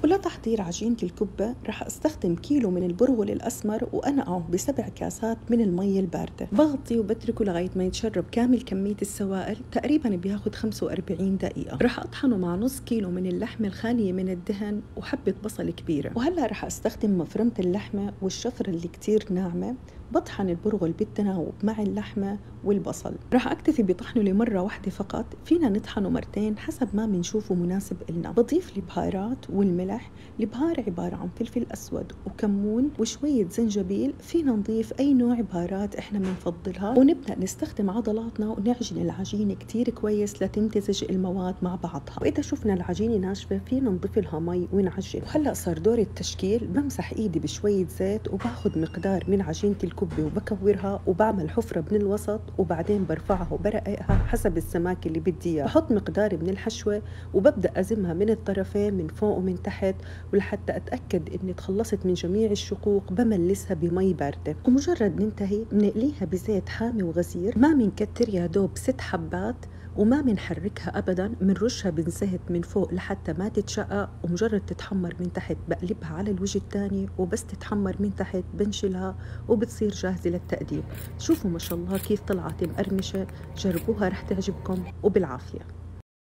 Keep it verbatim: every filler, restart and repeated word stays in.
ولتحضير عجينة الكبة رح استخدم كيلو من البرغل الأسمر وأنقعه بسبع كاسات من المي الباردة. بغطي وبتركه لغاية ما يتشرب كامل كمية السوائل، تقريبا بياخد خمسة وأربعين دقيقة. رح أطحنه مع نص كيلو من اللحمة الخالية من الدهن وحبة بصل كبيرة. وهلأ رح استخدم مفرمة اللحمة والشفر اللي كتير ناعمة. بطحن البرغل بالتناوب مع اللحمة والبصل. رح أكتفي بطحنه لمرة واحدة فقط، فينا نطحنه مرتين حسب ما بنشوفه مناسب إلنا. بضيف البهارات والملح. البهار عبارة عن فلفل أسود وكمون وشوية زنجبيل، فينا نضيف أي نوع بهارات إحنا بنفضلها، ونبدأ نستخدم عضلاتنا ونعجن العجينة كتير كويس لتمتزج المواد مع بعضها. وإذا شفنا العجينة ناشفة فينا نضيف لها مي ونعجن. وهلأ صار دور التشكيل، بمسح إيدي بشوية زيت وباخد مقدار من عجينة الكبة وبكورها وبعمل حفرة من الوسط، وبعدين برفعها وبرققها حسب السماكة اللي بدي اياها. بحط مقدار من الحشوة وببدأ أزمها من الطرفين من فوق ومن تحت، ولحتى أتأكد إني تخلصت من جميع الشقوق بملسها بمي باردة. ومجرد ننتهي بنقليها بزيت حامي وغزير، ما منكتر، يا دوب ست حبات، وما منحركها أبدا، منرشها بنزهت من فوق لحتى ما تتشقق، ومجرد تتحمر من تحت بقلبها على الوجه الثاني، وبس تتحمر من تحت بنشلها وبتصير جاهزة للتقديم. شوفوا ما شاء الله كيف طلعت مقرمشة، جربوها رح تعجبكم وبالعافية.